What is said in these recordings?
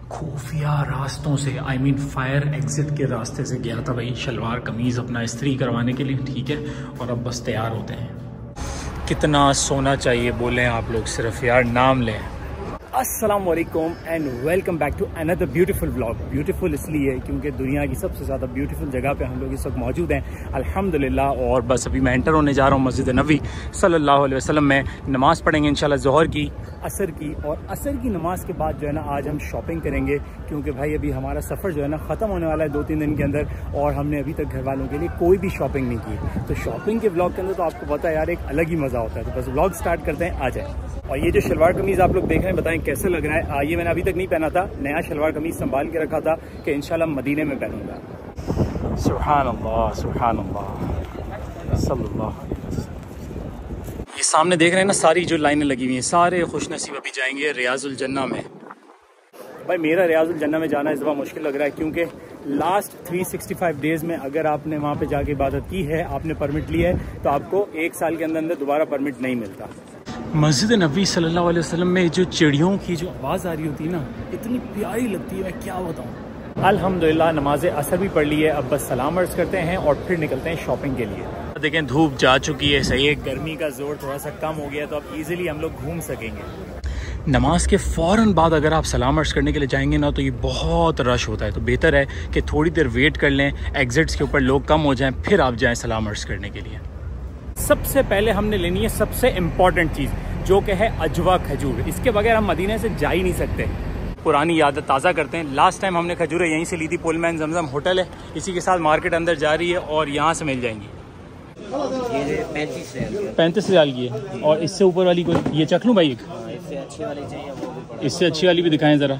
खुफिया रास्तों से फायर एग्जिट के रास्ते से गया था भाई शलवार कमीज़ अपना इस्त्री करवाने के लिए, ठीक है। और अब बस तैयार होते हैं। कितना सोना चाहिए बोलें आप लोग, सिर्फ यार नाम लें। अस्सलाम वालेकुम and welcome back to another beautiful vlog. Beautiful इसलिए क्योंकि दुनिया की सबसे ज़्यादा ब्यूटीफुल जगह पे हम लोग इस वक्त मौजूद हैं अल्हम्दुलिल्लाह। और बस अभी मैं एंटर होने जा रहा हूँ मस्जिद नबी सल्लल्लाहु अलैहि वसल्लम में। नमाज़ पढ़ेंगे इंशाल्लाह ज़ोहर की, असर की, और असर की नमाज़ के बाद जो है ना आज हम शॉपिंग करेंगे, क्योंकि भाई अभी हमारा सफ़र जो है ना ख़त्म होने वाला है 2-3 दिन के अंदर, और हमने अभी तक घर वालों के लिए कोई भी शॉपिंग नहीं की। तो शॉपिंग के व्लॉग के अंदर तो आपको पता है यार एक अलग ही मज़ा होता है। तो बस व्लॉग स्टार्ट करते हैं, आ जाए। और ये जो शलवार कमीज़ आप लोग देख रहे हैं बताएं कैसे लग रहा है। ये मैंने अभी तक नहीं पहना था, नया शलवार कमीज़ संभाल के रखा था कि इंशाल्लाह मदीने में पहनूंगा। सुभान अल्लाह सुभान अल्लाह सल्लल्लाहु अलैहि वसल्लम। ये सामने देख रहे हैं ना सारी जो लाइनें लगी हुई हैं, सारे खुशनसीब अभी जाएंगे रियाजुल जन्ना में। भाई मेरा रियाजुल जन्ना में जाना इस बार मुश्किल लग रहा है, क्योंकि लास्ट 365 डेज़ में अगर आपने वहाँ पे जाके इबादत की है, आपने परमिट लिया है, तो आपको 1 साल के अंदर अंदर दोबारा परमिट नहीं मिलता। मस्जिद नबी सल्लल्लाहु अलैहि वसल्लम में जो चिड़ियों की जो आवाज़ आ रही होती है ना, इतनी प्यारी लगती है, मैं क्या बताऊँ। अल्हम्दुलिल्लाह नमाज असर भी पढ़ ली है, अब बस सलाम अर्ज़ करते हैं और फिर निकलते हैं शॉपिंग के लिए। देखें धूप जा चुकी है, सही है, गर्मी का जोर थोड़ा सा कम हो गया, तो अब ईजिली हम लोग घूम सकेंगे। नमाज के फ़ौरन बाद अगर आप सलाम अर्ज़ करने के लिए जाएंगे ना, तो ये बहुत रश होता है, तो बेहतर है कि थोड़ी देर वेट कर लें, एग्जिट्स के ऊपर लोग कम हो जाएं, फिर आप जाएं सलाम अर्ज़ करने के लिए। सबसे पहले हमने लेनी है सबसे इम्पॉर्टेंट चीज़, जो कि है अजवा खजूर। इसके बगैर हम मदीने से जा ही नहीं सकते। पुरानी यादें ताज़ा करते हैं। लास्ट टाइम हमने खजूरें यहीं से ली थी, पुलमैन जमजम होटल है, इसी के साथ मार्केट अंदर जा रही है और यहाँ से मिल जाएंगी। ये 35 रियाल की है। और इससे ऊपर वाली कोई ये चख लूँ भाई? एक इससे अच्छी वाली चाहिए, वो भी इससे अच्छी वाली भी दिखाएं ज़रा।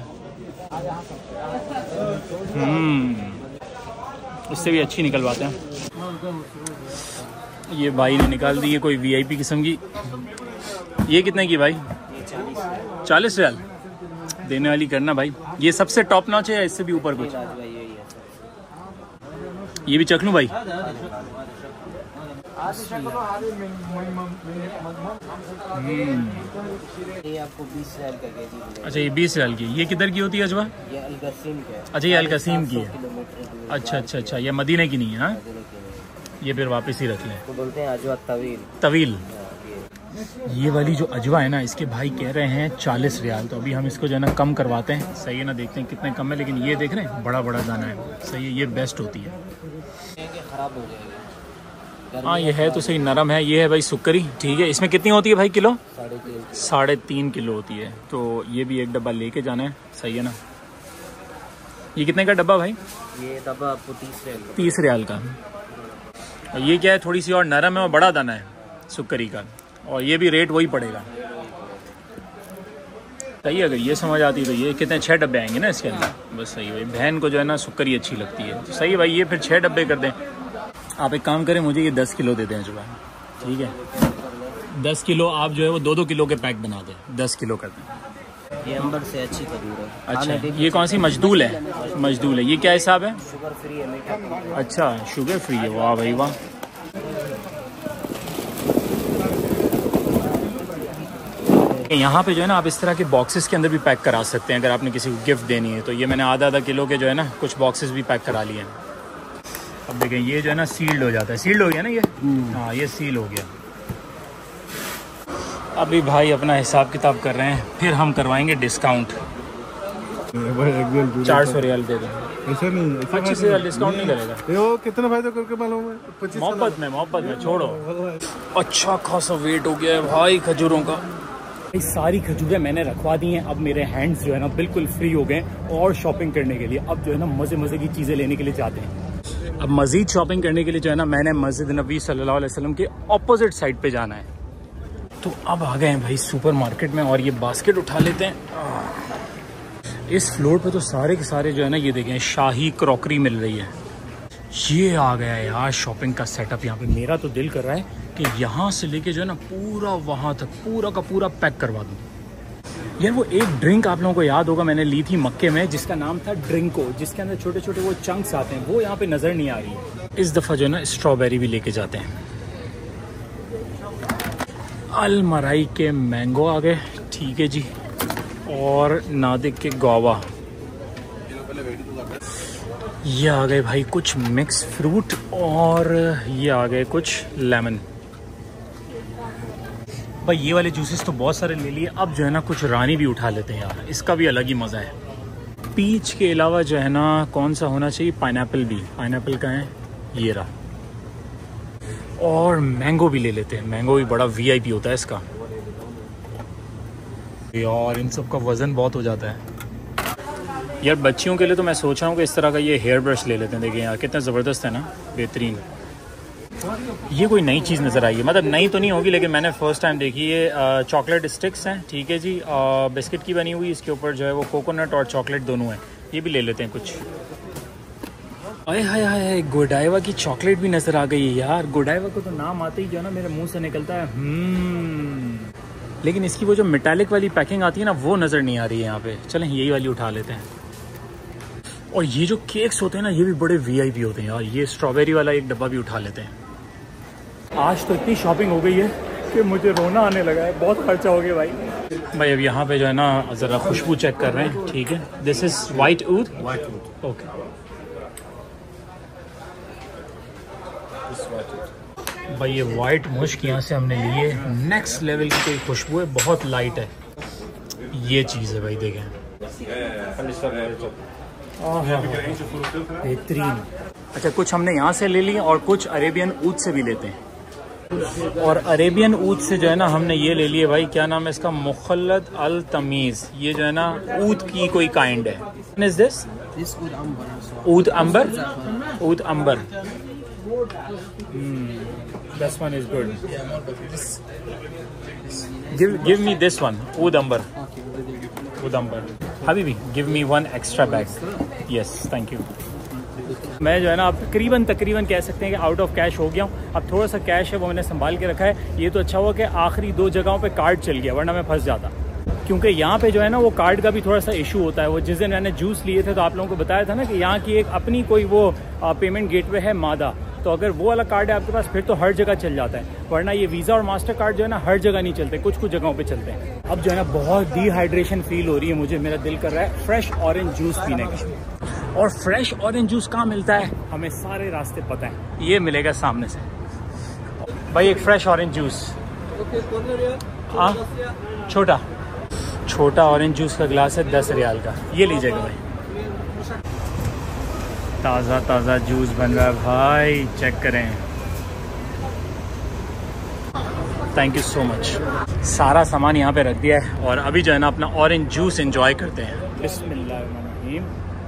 इससे भी अच्छी निकलवाते हैं। ये भाई ने निकाल दी है कोई VIP किस्म की। ये कितने की भाई? 40 रियाल देने वाली करना भाई। ये सबसे टॉप नॉच है या इससे भी ऊपर कुछ? ये भी चख लूँ भाई? ये आपको 20 रियाल का केजी। अच्छा ये 20 रियाल की। ये किधर की होती है अजवा? ये अल-कसीम की है। अच्छा ये अल-कसीम की है। अच्छा ये मदीने की नहीं है। हाँ ये फिर वापस ही रख लें। तो बोलते हैं अजवा तवील। ये वाली जो अजवा है ना, इसके भाई कह रहे हैं 40 रियाल, तो अभी हम इसको जो है ना कम करवाते हैं, सही है ना, देखते हैं कितने कम है। लेकिन ये देख रहे हैं बड़ा बड़ा दाना है, सही है, ये बेस्ट होती है। खराब हो जाएगा। हाँ ये है तो सही, नरम है। ये है भाई सुक्करी, ठीक है। इसमें कितनी होती है भाई किलो? 3.5 किलो होती है। तो ये भी एक डब्बा लेके जाना है, सही है ना। ये कितने का डब्बा भाई? ये डब्बा आपको 30 रियाल का। और ये क्या है, थोड़ी सी और नरम है और बड़ा दाना है सुक्करी का, और ये भी रेट वही पड़ेगा। सही है, अगर ये समझ आती तो ये कितने 6 डब्बे आएंगे ना इसके अंदर, बस सही है भाई। बहन को जो है ना सुक्करी अच्छी लगती है, तो सही है भाई, ये फिर 6 डब्बे कर दें। आप एक काम करें, मुझे ये 10 किलो दे दें जुबान, ठीक है। 10 किलो आप जो है वो 2-2 किलो के पैक बना दें, 10 किलो कर दें। ये अंबर से अच्छी खजूर है। अच्छा ये कौन सी मजदूल है? मजदूल है। ये क्या हिसाब है? शुगर फ्री है, मीठा। अच्छा शुगर फ्री है, वाह भाई वाह। यहाँ पे जो है ना आप इस तरह के बॉक्सेस के अंदर भी पैक करा सकते हैं अगर आपने किसी को गिफ्ट देनी है। तो ये मैंने आधा किलो के जो है ना कुछ बॉक्सेस भी पैक करा लिए हैं। अब देखें ये जो है ना सील्ड हो जाता है, सील्ड हो गया ना ये। हाँ ये सील हो गया। अभी भाई अपना हिसाब किताब कर रहे हैं, फिर हम करवाएंगे डिस्काउंट। 400 रियाल दे दें। ऐसा नहीं, 25 रियाल डिस्काउंट नहीं करेगा। ये कितना फायदा करके मालूम है? 25 मोहब्बत में छोड़ो। अच्छा खासा वेट हो गया है भाई खजूरों का। सारी खजूरें मैंने रखवा दी हैं। अब मेरे हैंड्स जो है ना बिल्कुल फ्री हो गए और शॉपिंग करने के लिए अब जो है ना मज़े की चीज़ें लेने के लिए जाते हैं। अब मज़ीद शॉपिंग करने के लिए जो है ना मैंने मस्जिद नबी सल्लल्लाहु अलैहि वसल्लम के ऑपोजिट साइड पे जाना है। तो अब आ गए हैं भाई सुपर मार्केट में, और ये बास्केट उठा लेते हैं। इस फ्लोर पे तो सारे के सारे जो है ना ये देखें शाही क्रॉकरी मिल रही है। ये आ गया है यार शॉपिंग का सेटअप यहाँ पे। मेरा तो दिल कर रहा है कि यहाँ से लेके जो है ना पूरा वहाँ तक पूरा का पूरा पैक करवा दूँ। यार वो एक ड्रिंक आप लोगों को याद होगा मैंने ली थी मक्के में, जिसका नाम था ड्रिंको, जिसके अंदर छोटे छोटे वो चंक्स आते हैं, वो यहाँ पे नज़र नहीं आ रही है। इस दफ़ा जो है ना स्ट्रॉबेरी भी लेके जाते हैं। अलमराई के मैंगो आ गए, ठीक है जी, और नादिक के गुआवा। ये आ गए भाई कुछ मिक्स फ्रूट और ये आ गए कुछ लेमन। भाई ये वाले जूसेस तो बहुत सारे ले लिए, अब जो है ना कुछ रानी भी उठा लेते हैं यार, इसका भी अलग ही मज़ा है। पीच के अलावा जो है ना कौन सा होना चाहिए, पाइनएप्पल भी, पाइनएप्पल का है ये रहा, और मैंगो भी ले लेते हैं, मैंगो भी बड़ा वीआईपी होता है इसका यार, इन सब का वज़न बहुत हो जाता है यार। बच्चियों के लिए तो मैं सोच रहा हूँ कि इस तरह का ये हेयर ब्रश ले लेते हैं, देखिए यार कितना ज़बरदस्त है ना, बेहतरीन। ये कोई नई चीज़ नज़र आई है, मतलब नई तो नहीं होगी लेकिन मैंने फ़र्स्ट टाइम देखी। ये चॉकलेट स्टिक्स हैं, ठीक है जी, बिस्किट की बनी हुई, इसके ऊपर जो है वो कोकोनट और चॉकलेट दोनों हैं। ये भी ले लेते हैं कुछ। अरे हाय हाय, गोडाइवा की चॉकलेट भी नज़र आ गई है यार। गोडाइवा को तो नाम आते ही जो है ना मेरे मुंह से निकलता है लेकिन इसकी वो जो मेटालिक वाली पैकिंग आती है ना वो नज़र नहीं आ रही है यहाँ पे। चलें यही वाली उठा लेते हैं। और ये जो केक्स होते हैं ना ये भी बड़े वीआईपी होते हैं यार। ये स्ट्रॉबेरी वाला एक डब्बा भी उठा लेते हैं। आज तो इतनी शॉपिंग हो गई है कि मुझे रोना आने लगा है, बहुत खर्चा हो गया भाई। अब यहाँ पे जो है ना ज़रा खुशबू चेक कर रहे हैं, ठीक है। This is white oud, okay. भाई ये वाइट मुश्क यहाँ से हमने लिए, नेक्स्ट लेवल की कोई खुशबू है, बहुत लाइट है ये चीज़ है भाई, देखें बेहतरीन। अच्छा कुछ हमने यहाँ से ले लिए और कुछ अरेबियन ऊद से भी लेते हैं। और अरेबियन ऊद से जो है ना हमने ये ले लिए भाई, क्या नाम है इसका, मुखल्लद अल तमीज़। ये जो है ना ऊद की कोई काइंड है। Is this oud amber, oud amber. This one is good. Give me this one, Oud Amber. Oud Amber. Habibi, give me one extra bag. Yes, thank you. मैं जो है ना अब तकरीबन कह सकते हैं कि आउट ऑफ कैश हो गया हूँ। अब थोड़ा सा कैश है वो मैंने संभाल के रखा है। ये तो अच्छा हुआ कि आखिरी 2 जगहों पे कार्ड चल गया, वरना मैं फंस जाता। क्योंकि यहाँ पे जो है ना वो कार्ड का भी थोड़ा सा इशू होता है। वो जिस दिन मैंने जूस लिए थे तो आप लोगों को बताया था ना कि यहाँ की एक अपनी कोई वो पेमेंट गेटवे है मादा, तो अगर वो वाला कार्ड है आपके पास फिर तो हर जगह चल जाता है। वरना ये वीज़ा और मास्टर कार्ड जो है ना हर जगह नहीं चलते, कुछ कुछ जगहों पे चलते हैं। अब जो है ना बहुत डिहाइड्रेशन फील हो रही है मुझे, मेरा दिल कर रहा है फ्रेश ऑरेंज जूस पीने का। और फ्रेश ऑरेंज जूस कहाँ मिलता है हमें सारे रास्ते पता है, ये मिलेगा सामने से भाई। एक फ्रेश ऑरेंज जूस, हाँ छोटा ऑरेंज जूस का गिलास है 10 रियाल का, ये लीजिएगा भाई। ताज़ा जूस बन रहा है भाई, चेक करें। Thank you so much. सारा सामान यहाँ पे रख दिया है और अभी जो है ना अपना ऑरेंज जूस एंजॉय करते हैं। बिस्मिल्लाहिर्रहमानिर्रहीम।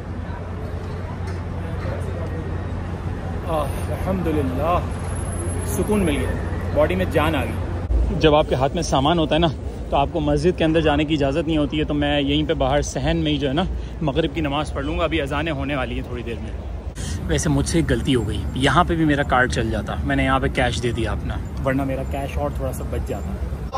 अल्हम्दुलिल्लाह, सुकून मिल गया, बॉडी में जान आ गई। जब आपके हाथ में सामान होता है ना तो आपको मस्जिद के अंदर जाने की इजाज़त नहीं होती है। तो मैं यहीं पे बाहर सहन में ही जो है ना मगरिब की नमाज़ पढ़ लूँगा। अभी अज़ानें होने वाली हैं थोड़ी देर में। वैसे मुझसे एक गलती हो गई, यहाँ पे भी मेरा कार्ड चल जाता, मैंने यहाँ पे कैश दे दिया अपना, वरना मेरा कैश और थोड़ा सा बच जाता।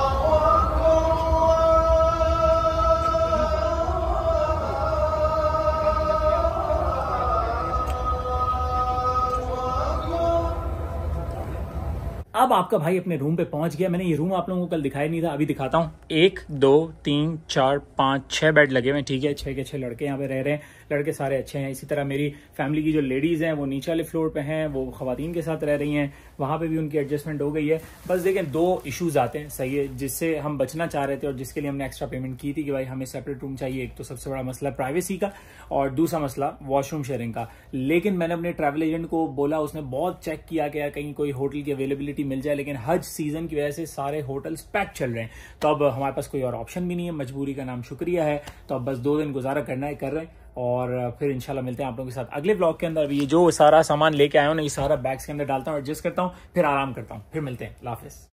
अब आपका भाई अपने रूम पे पहुंच गया। मैंने ये रूम आप लोगों को कल दिखाया नहीं था, अभी दिखाता हूँ। 1 2 3 4 5 6 बेड लगे हुए हैं, ठीक है। 6 के 6 लड़के यहाँ पे रह रहे हैं, लड़के सारे अच्छे हैं। इसी तरह मेरी फैमिली की जो लेडीज़ हैं वो नीचे वाले फ्लोर पे हैं, वो ख़वातीन के साथ रह रही हैं, वहाँ पे भी उनकी एडजस्टमेंट हो गई है। बस देखें 2 इश्यूज़ आते हैं, सही है, जिससे हम बचना चाह रहे थे और जिसके लिए हमने एक्स्ट्रा पेमेंट की थी कि भाई हमें सेपरेट रूम चाहिए। एक तो सबसे बड़ा मसला प्राइवेसी का और दूसरा मसला वॉशरूम शेयरिंग का। लेकिन मैंने अपने ट्रैवल एजेंट को बोला, उसने बहुत चेक किया कि कहीं कोई होटल की अवेलेबिलिटी मिल जाए, लेकिन हज सीजन की वजह से सारे होटल्स पैक चल रहे हैं। तो अब हमारे पास कोई और ऑप्शन भी नहीं है, मजबूरी का नाम शुक्रिया है। तो अब बस 2 दिन गुजारा करना है, कर रहे हैं। और फिर इंशाल्लाह मिलते हैं आप लोगों के साथ अगले ब्लॉग के अंदर। ये जो सारा सामान लेके आया हूँ ना, ये सारा बैग्स के अंदर डालता हूँ, एडजस्ट करता हूँ, फिर आराम करता हूँ, फिर मिलते हैं। अल्लाह हाफिज़।